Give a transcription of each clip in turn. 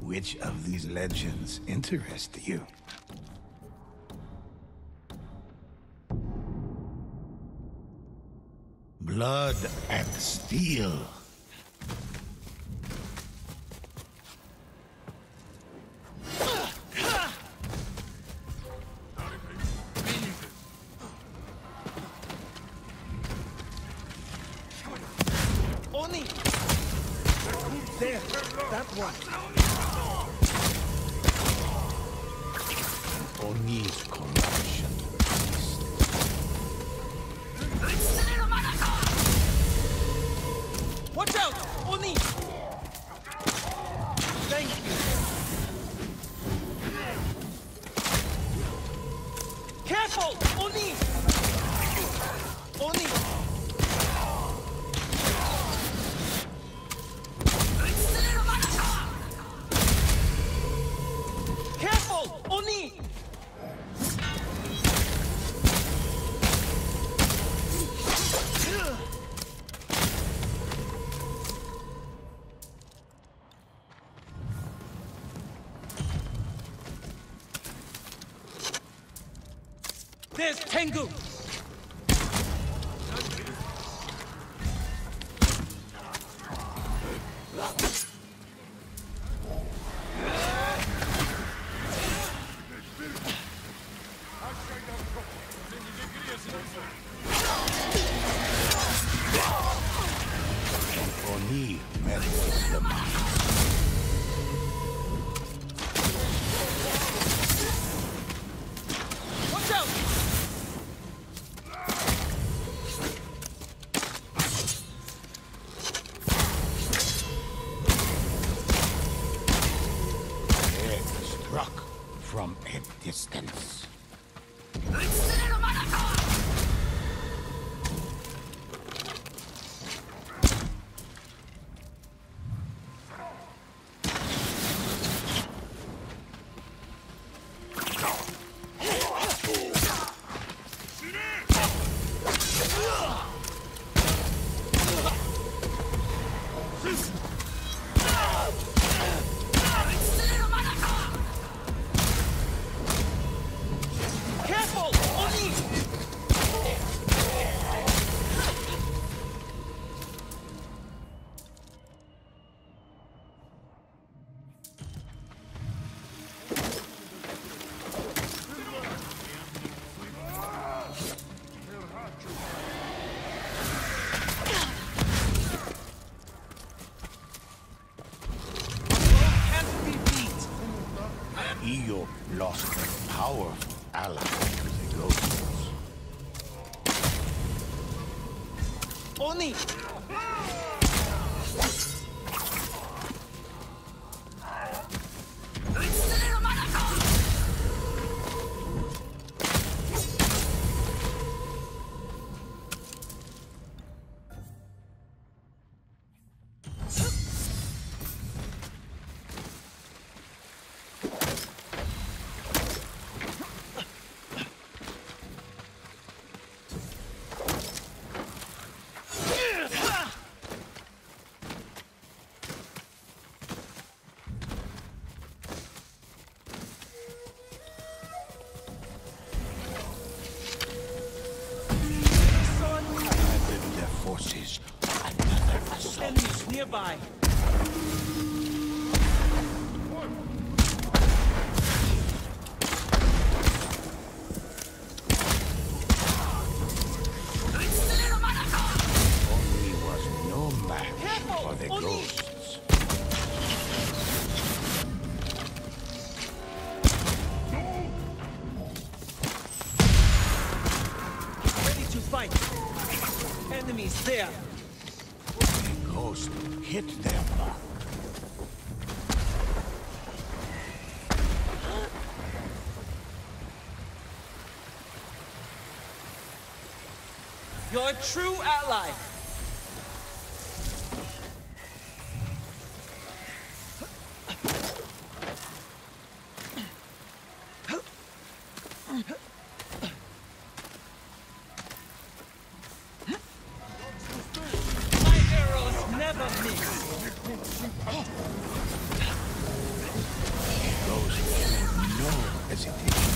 Which of these legends interest you? Blood and steel. Oni! There, that one. Oni's corruption. Watch out! Oni! Thank you. Careful! Oni! Oni! Careful! Oni! There's Tengu! Oni melts the mind. Watch out! Egg struck from a distance. Careful! Oni! Can't be beat! Io lost a powerful ally to the ghosts. Oni! Gathered their forces for another assault. Enemies nearby! Oni was no match Careful! for the Oni! ghosts. Ready to fight! Enemies there! The ghost hit them. You're a true ally! My arrows never miss! hesitation.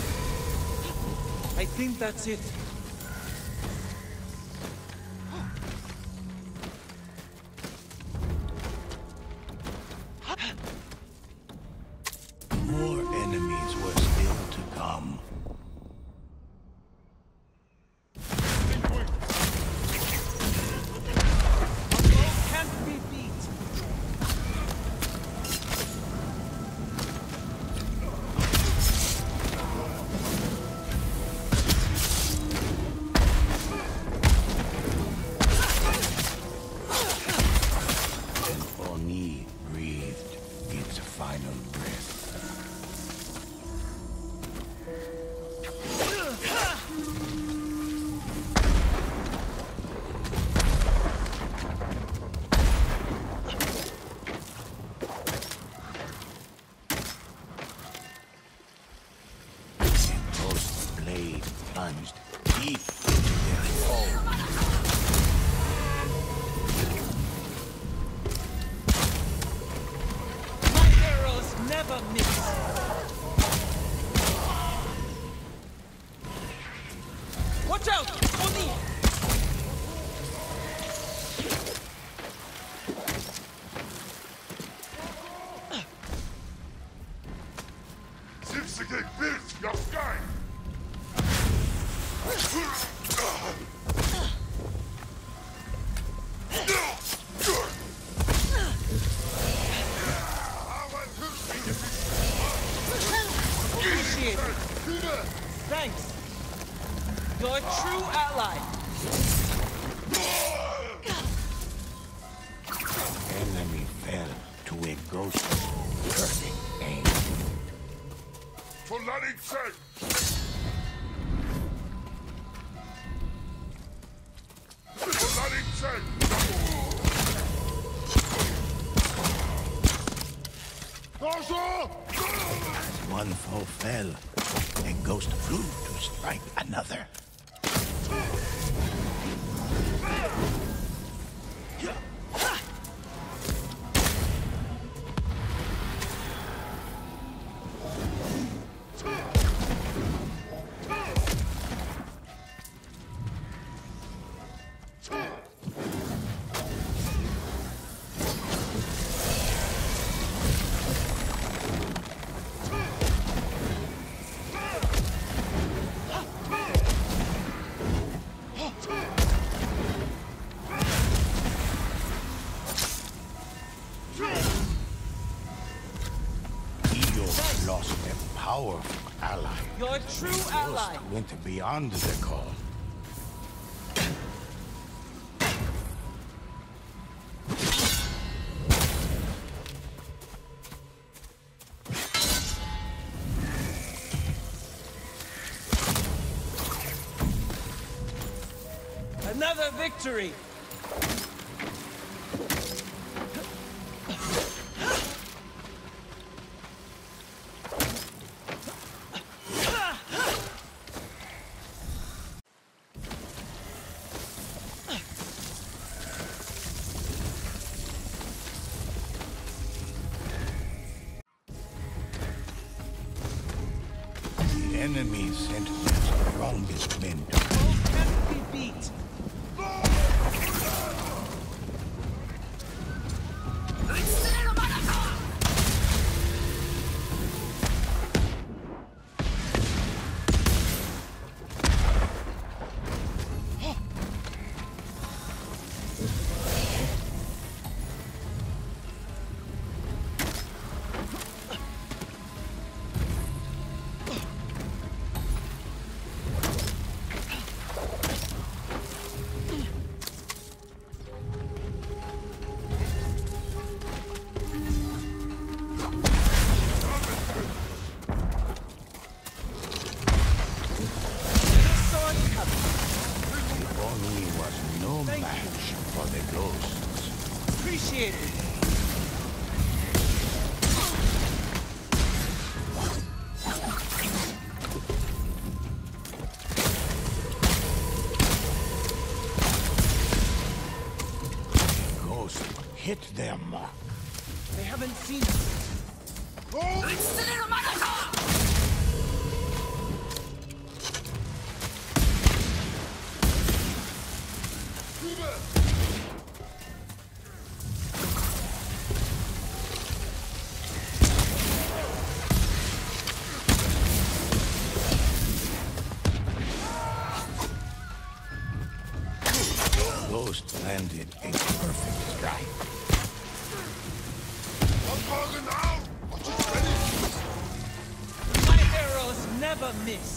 I think that's it. More enemies were still to come. Can't be beat. Oni breathed its final breath. Ghost blade plunged deep into their foe. My arrows never miss. Watch out! Oni! Zipsige Bild, Jafstein! Appreciate it. Thanks. You're a true ally. Enemy fell to a ghost's perfect aim. Polanice! Polanice! Bonjour! As one foe fell, a ghost flew to strike another. Io lost a powerful ally. You're a true ally. Ghost went beyond the call. Another victory. The enemy sent their strongest men to Both can't be beat. Oni was no Thank you. match for the ghosts. Appreciate it. Ghost hit their mark. They haven't seen us. landed a perfect strike. I'm calling out! Watch it ready! My arrows never miss.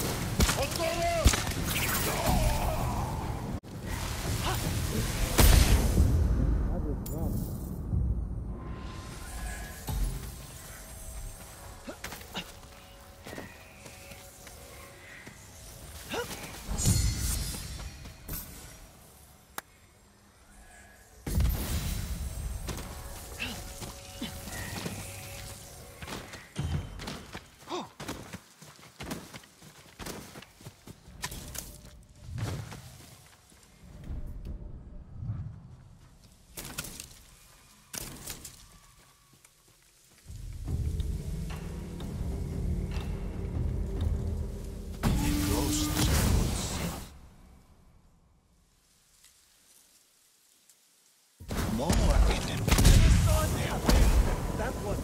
More enemies. That one.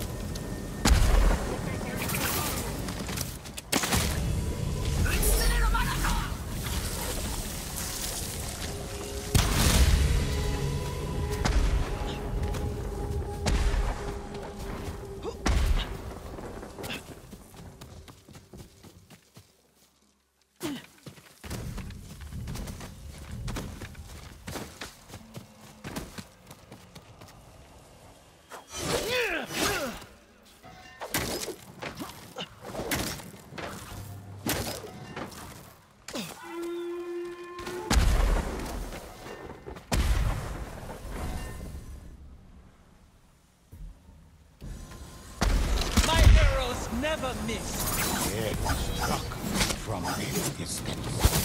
Never miss. It struck from a distance.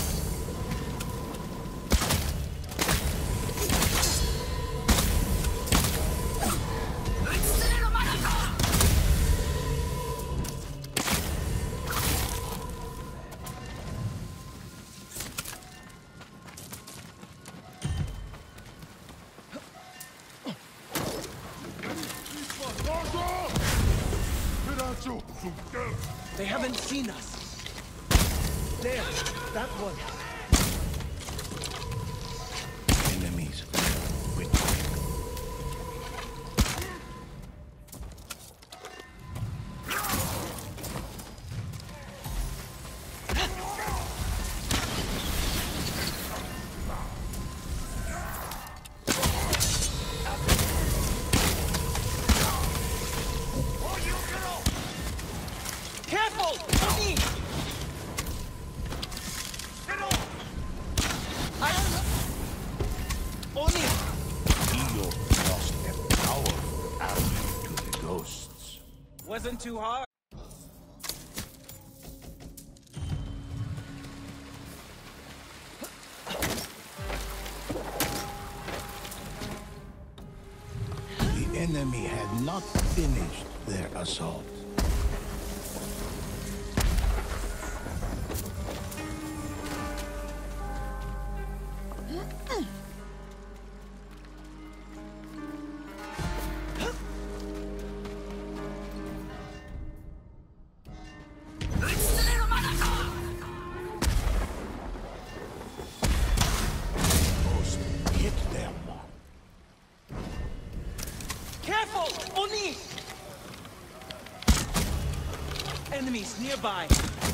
They haven't seen us. There, that one. Enemies with Careful! Oni! Oni! Io lost a powerful ally to the ghosts. Wasn't too hard. The enemy had not finished their assault. Careful! Oni! Enemies nearby.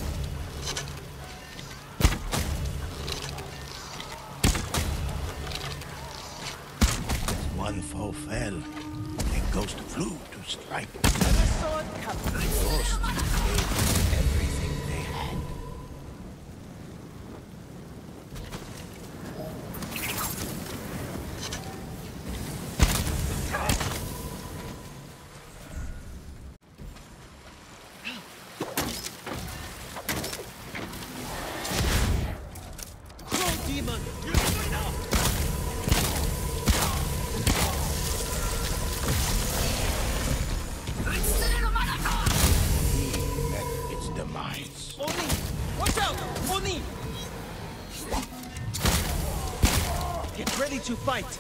One foe fell. A ghost flew to strike. And the sword comes. The ghosts gave everything they had. Demon! He met its demise. Oni! Watch out! Oni! Get ready to fight!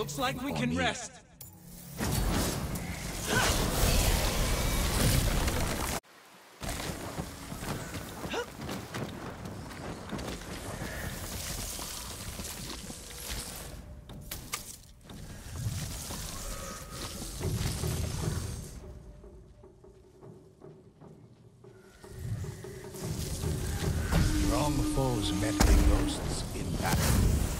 Looks like we can rest. Strong foes met the ghosts in battle.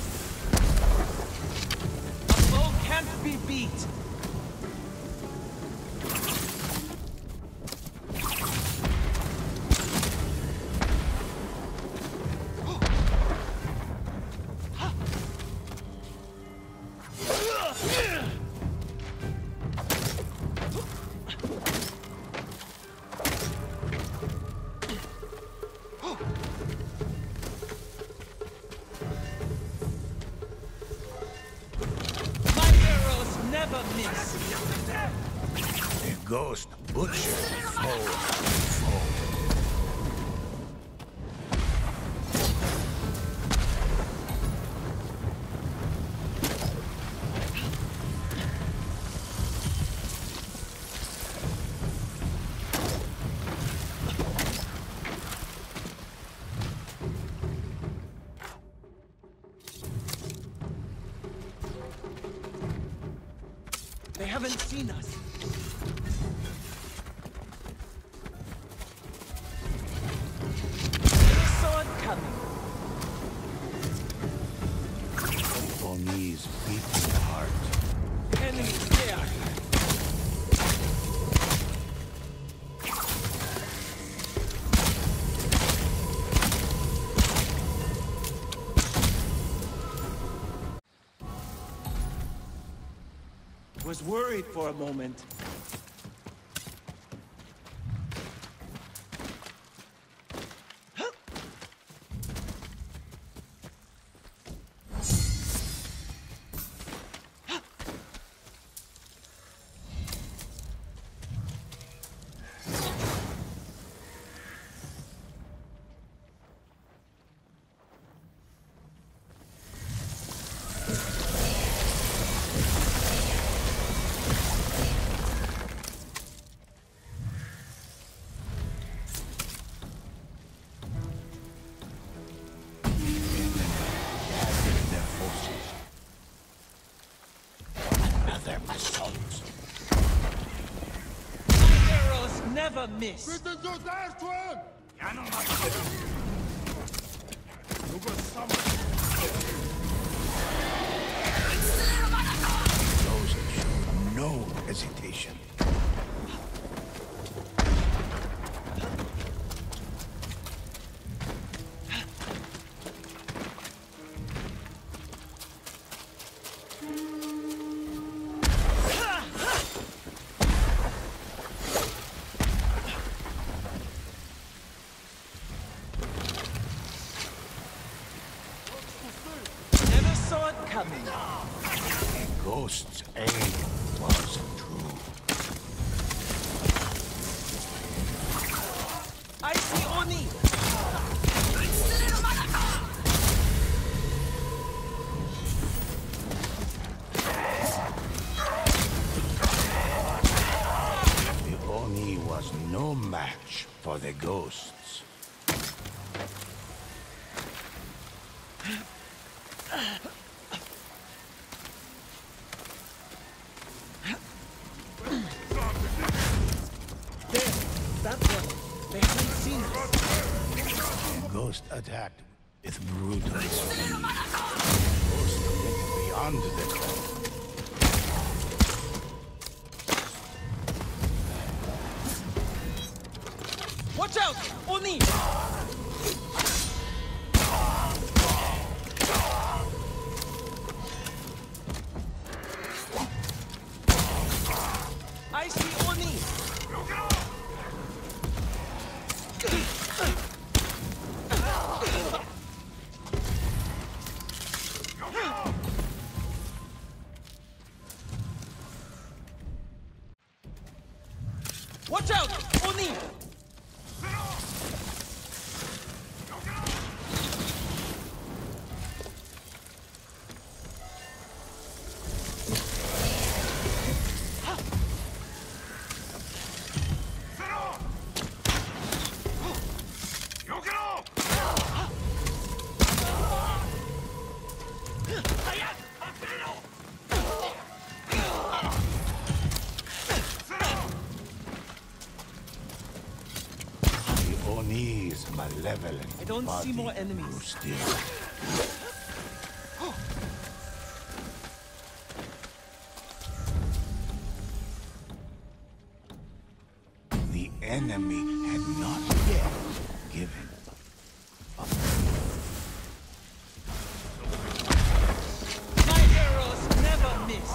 A foe can't be beat. Never miss. The ghost butchered foe after foe. They haven't seen us. They saw it coming. Oni's beating heart. Enemies there. Was worried for a moment. Never miss. Bitte so da, Sturm! Ghost showed no hesitation. Saw it coming. The ghost's aim was true. I see Oni. The Oni was no match for the ghosts. That one. They haven't seen us. The ghost attacked with brutal speed. The ghost went beyond the call. Watch out! Oni! I see Oni! Watch out! Oni! Oni's malevolent I don't see body more enemies. grew still. The enemy had not yet given up. My arrows never miss.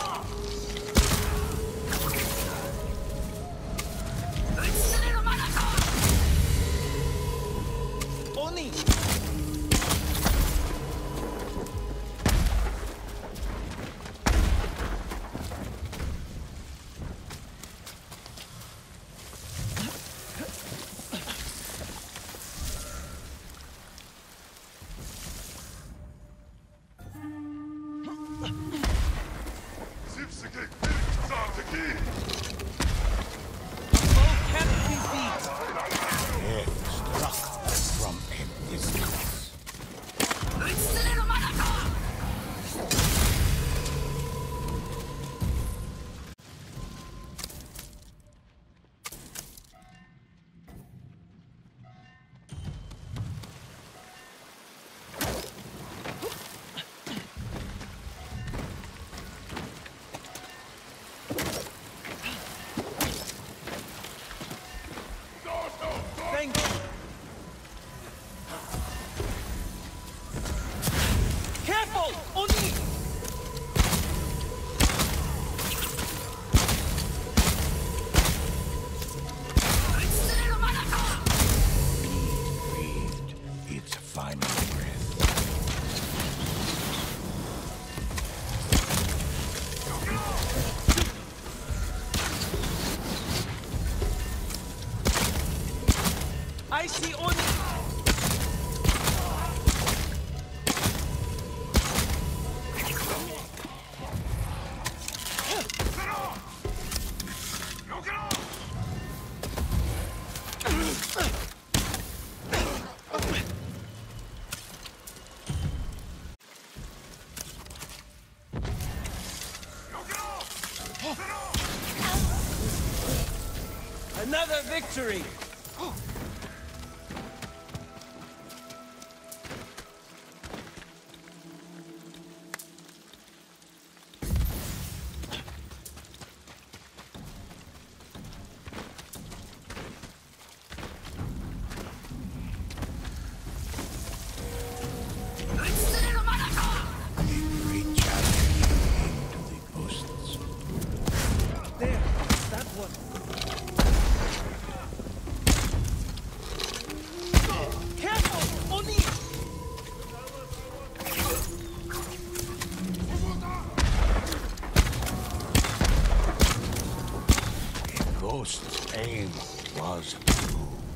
Oni! Zipsige Zarteki! Foe can't be beat. Death struck from a distance. Thank you. Careful! Oni! Breathed its final breath. I see Oni! Another victory! A great challenge came to the ghosts. There, that one. Careful! Oni! The ghost's aim was true.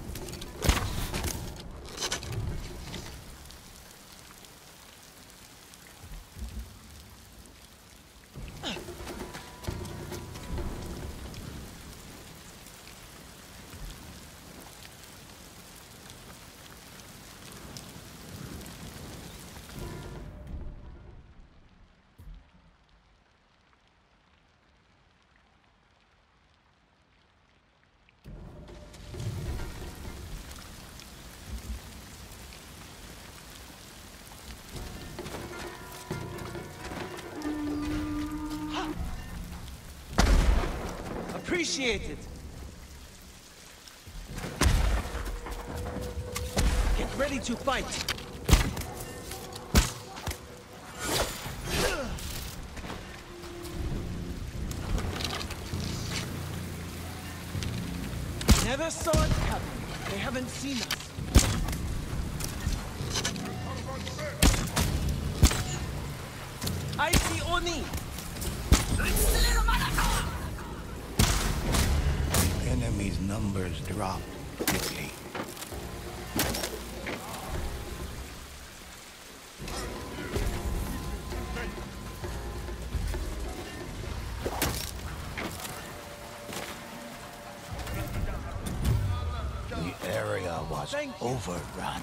Appreciated. Get ready to fight. Never saw it coming. They haven't seen us. I see Oni. Enemies' numbers dropped quickly. The area was Thank you. overrun.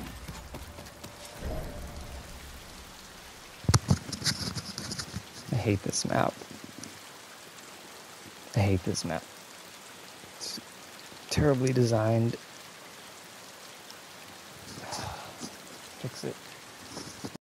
I hate this map. I hate this map. It's terribly designed. fix it.